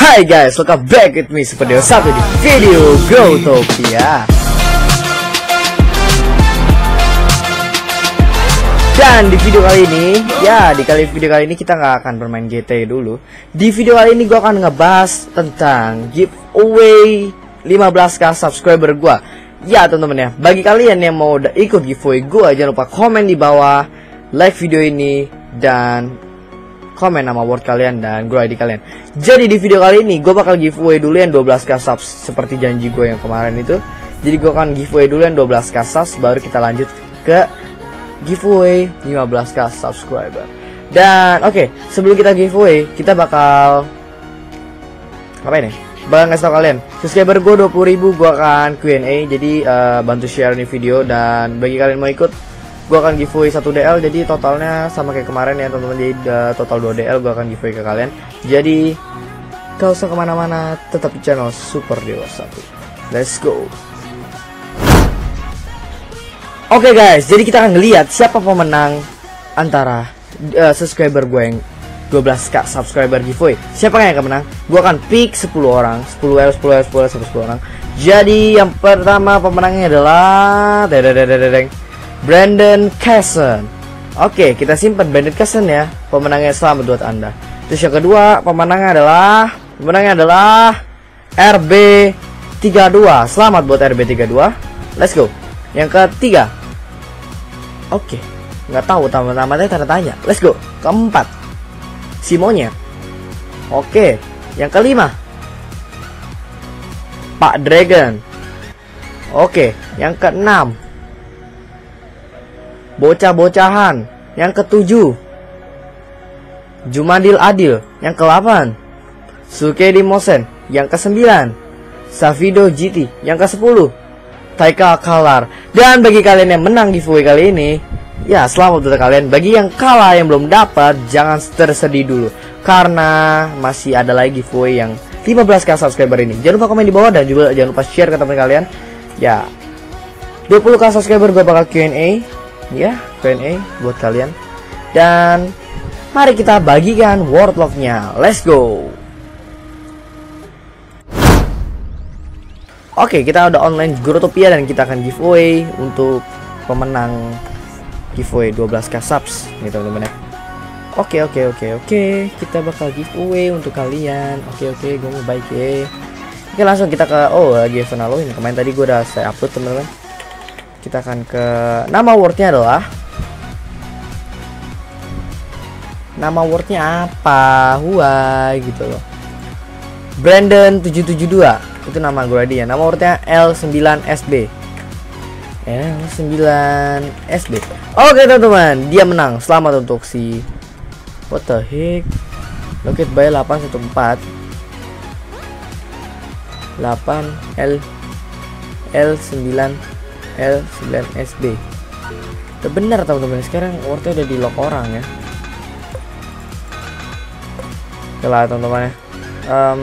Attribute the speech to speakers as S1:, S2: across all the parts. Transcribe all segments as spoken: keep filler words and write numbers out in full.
S1: Hai guys, welcome back with me Super Deo satu di video Growtopia. Dan di video kali ini, ya di kali video kali ini kita nggak akan bermain G T dulu. Di video kali ini gue akan ngebahas tentang giveaway lima belas k subscriber gue. Ya teman-teman ya, bagi kalian yang mau udah ikut giveaway gue, jangan lupa komen di bawah, like video ini, dan komen nama word kalian dan grow I D kalian. Jadi di video kali ini gue bakal giveaway dulu yang dua belas k subs seperti janji gue yang kemarin itu. Jadi gue akan giveaway dulu yang dua belas k subs, baru kita lanjut ke giveaway lima belas k subscriber. Dan oke, okay, sebelum kita giveaway, kita bakal apa ini? Bakal ngasih tau kalian, subscriber gue dua puluh ribu, gue akan Q and A. Jadi uh, bantu share ini video, dan bagi kalian mau ikut, gue akan giveaway satu D L. Jadi totalnya sama kayak kemarin ya teman-teman. Jadi uh, total dua D L gue akan giveaway ke kalian. Jadi gak usah kemana-mana, tetap di channel Super Deo satu. Let's go. Oke okay guys, jadi kita akan ngeliat siapa pemenang antara uh, subscriber gue yang dua belas k subscriber giveaway. Siapa yang akan menang? Gue akan pick sepuluh orang, sepuluh L, sepuluh L, sepuluh L, sampai sepuluh orang. Jadi yang pertama pemenangnya adalah dededededeng Brandon Casson. Oke, kita simpan Brandon Casson ya. Pemenangnya selamat buat Anda. Terus yang kedua, pemenangnya adalah pemenangnya adalah R B tiga puluh dua. Selamat buat R B tiga puluh dua. Let's go. Yang ketiga. Oke, nggak tahu nama-namanya tanda tanya. Let's go. Keempat, si monyet. Oke, yang kelima, Pak Dragon. Oke, yang keenam, bocah-bocahan. Yang ketujuh, Jumadil Adil. Yang kedelapan, Sukedi Mosen. Yang kesembilan, Savido G T. Yang kesepuluh, Taika Kalar. Dan bagi kalian yang menang giveaway kali ini, ya selamat untuk kalian. Bagi yang kalah, yang belum dapat, jangan tersedih dulu, karena masih ada lagi giveaway yang lima belas k subscriber ini. Jangan lupa komen di bawah, dan juga jangan lupa share ke teman kalian. Ya, dua puluh k subscriber gue bakal Q and A. Ya, Q and A buat kalian. Dan mari kita bagikan wordlocknya. Let's go. Oke, kita udah online Growtopia dan kita akan giveaway untuk pemenang giveaway dua belas k subs nih teman-teman ya. Oke oke oke oke, kita bakal giveaway untuk kalian. Oke oke, gue mau baik ya. Oke, langsung kita ke oh lagi event Halloween. Kemarin tadi gue udah saya upload teman-teman. Kita akan ke nama wordnya adalah nama wordnya apa? Huay gitu loh. Brandon tujuh tujuh dua. Itu nama gue dia. Nama wordnya L sembilan S B. L sembilan S B. Oke teman-teman, dia menang. Selamat untuk si what the heck. Loket by delapan satu empat delapan L L sembilan L sembilan S B. Itu benar teman-teman. Sekarang wordnya udah di lock orang ya. Oke lah teman-teman ya. Um,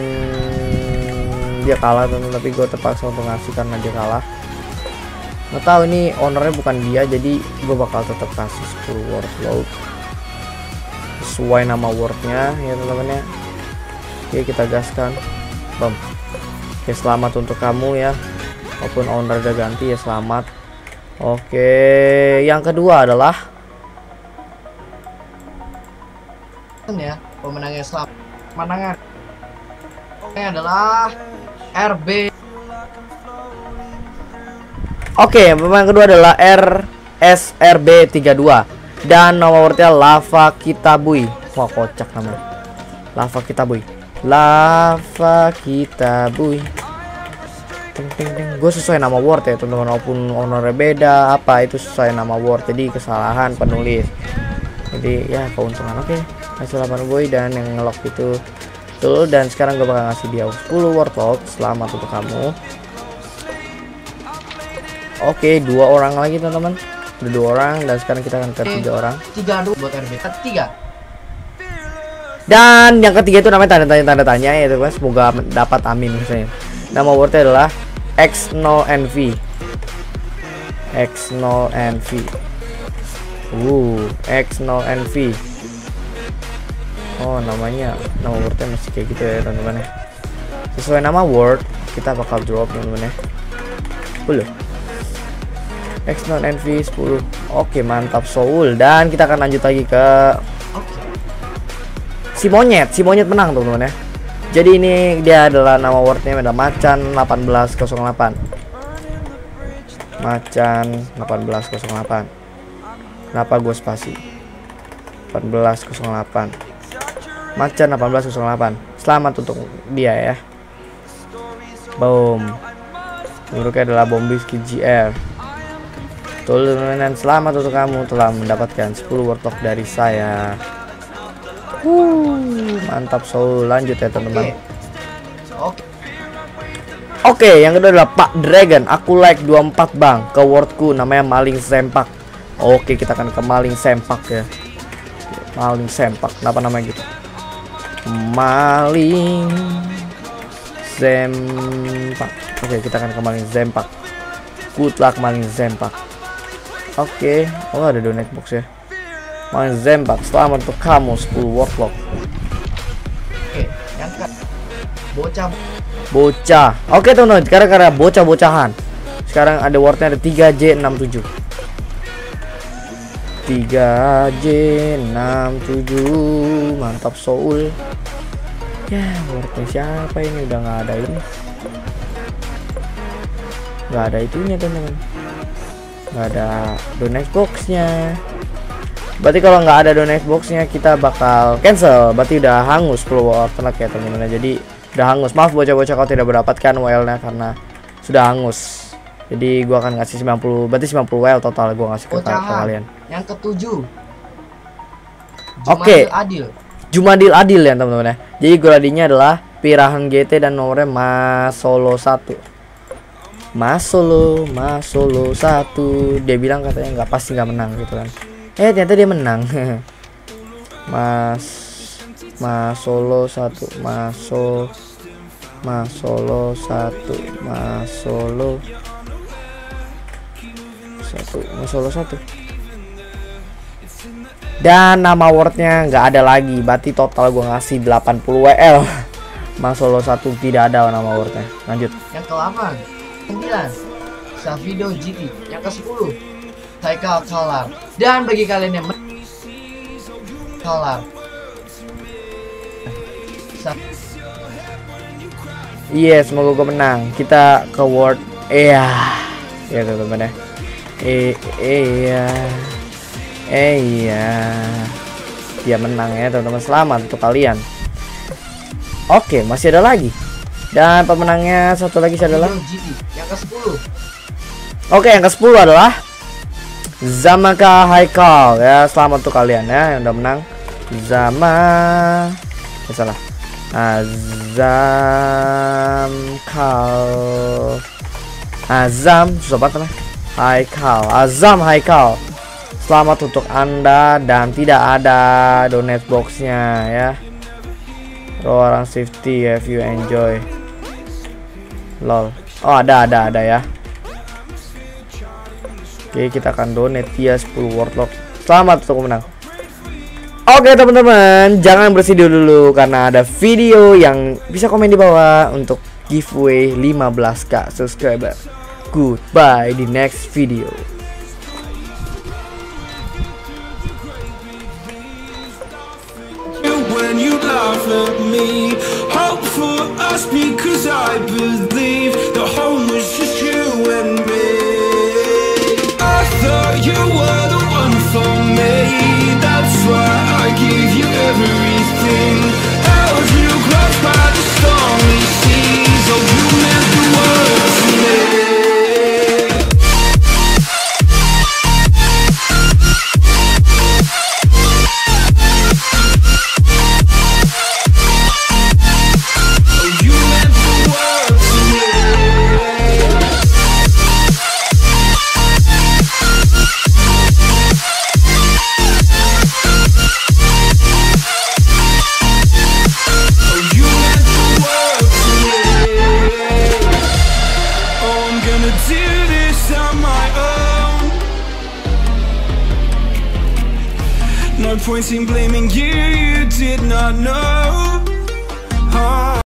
S1: dia kalah teman-teman, tapi gue terpaksa untuk ngasih karena dia kalah. Nggak tahu ini ownernya bukan dia, jadi gue bakal tetap kasih sepuluh word load sesuai nama wordnya ya teman-teman ya. Oke, kita gaskan. Bom. Oke, selamat untuk kamu ya, walaupun owner udah ganti ya, selamat. Oke, yang kedua adalah ya, pemenangnya selamat. Pemenangnya ini adalah R B. Oke, pemenang kedua adalah R S R B tiga puluh dua dan nama wordnya Lava Kitabui. Wah, kocak namanya. Lava Kitabui. Lava Kitabui. Ting ting ting. Gue sesuai nama word ya teman-teman, walaupun ownernya beda apa itu sesuai nama word. Jadi kesalahan penulis. Jadi ya keuntungan. Oke, hasil delapan boy dan yang ngelock itu betul. Dan sekarang gue bakal ngasih dia sepuluh word lock. Selamat untuk kamu. Oke, dua orang lagi teman-teman. Udah dua orang, dan sekarang kita akan ke tiga orang. Tiga dulu buat R B. Tiga. Dan yang ketiga itu namanya tanda tanya tanda tanya ya teman. Semoga dapat, amin misalnya. Nama wordnya adalah X nol N V. X nol N V. Uh, X nol N V. Oh, namanya nama wordnya masih kayak gitu ya teman-teman ya. Sesuai nama word kita bakal drop teman-teman ya. sepuluh X non N V sepuluh. Oke, mantap Soul. Dan kita akan lanjut lagi ke si monyet. Si monyet menang teman-teman ya. Jadi ini dia adalah nama wordnya adalah Macan delapan belas nol delapan. Macan delapan belas nol delapan. Kenapa gue spasi? delapan belas nol delapan. Macan delapan belas nol delapan. Selamat untuk dia ya. Boom. Menurutnya adalah Bombisky G R. Teman-teman, selamat untuk kamu telah mendapatkan sepuluh warlock dari saya. Wuh, mantap Soul. Lanjut ya teman-teman. Oke. Oke, yang kedua adalah Pak Dragon. Aku like dua puluh empat bang. Ke wordku namanya maling sempak. Oke, kita akan ke maling sempak ya. Maling sempak. Kenapa namanya gitu? Maling sempak. Oke, kita akan ke maling sempak. Good luck maling sempak. Oke, oh ada donate box ya. Maling sempak, selamat untuk kamu sepuluh warlock. Oke, yang ke bocah. Bocah. Oke teman-teman, karena bocah-bocahan. Sekarang ada wordnya ada tiga J enam tujuh. tiga J enam tujuh. Mantap Soul. Ya, wordnya siapa ini? Udah nggak ada ini. Nggak ada itunya teman-teman. Nggak ada donate boxnya. Berarti kalau nggak ada donate boxnya kita bakal cancel. Berarti udah hangus sepuluh warlock ya teman-teman. Jadi udah hangus. Maaf bocah-bocah kalau tidak mendapatkan W L-nya karena sudah hangus. Jadi gua akan ngasih sembilan puluh, berarti sembilan puluh W L total gua ngasih ke, ke kalian. Yang ketujuh. Oke. Okay. Adil. Jumadil Adil ya teman-teman ya. Jadi gradinya adalah Pirahan G T dan nomornya Mas Solo satu. Mas Solo, Mas Solo satu. Dia bilang katanya nggak pasti nggak menang gitu kan. Eh ternyata dia menang. Mas Mas Solo satu, Mas Solo, Mas Solo satu, Mas Solo satu, Mas Solo satu. Dan nama wordnya nggak ada lagi. Berarti total gue ngasih delapan puluh W L. Mas Solo satu tidak ada nama wordnya. Lanjut. Yang ke delapan, sembilan, Savido G T. Yang ke sepuluh, Taika Kalar. Dan bagi kalian yang Kalar, yes, semoga gue menang. Kita ke word iya. Ya teman-teman ya. Eh iya. Eh iya. Dia menang ya teman-teman. Selamat untuk kalian. Oke, masih ada lagi. Dan pemenangnya satu lagi adalah yang ke sepuluh. Oke, yang ke sepuluh adalah Zamaka Haikal ya. Selamat untuk kalian ya yang udah menang. Zama ya, salah. Azam Kal Azam susah banget lah. Haikal Azam Haikal. Selamat untuk Anda dan tidak ada donate boxnya ya. Orang safety if you enjoy. Lol. Oh ada ada ada ya. Oke, kita akan donate dia sepuluh warlock. Selamat untuk menang. Oke teman-teman, jangan bersedih dulu karena ada video yang bisa komen di bawah untuk giveaway lima belas K subscriber. Goodbye di next video. When you laugh at me, hope for us because I believe the home was just you and me. I thought you were the one for me. That's why I give you everything. Held you close by the stormy seas. Oh, you meant the world to me. No point in blaming you, you
S2: did not know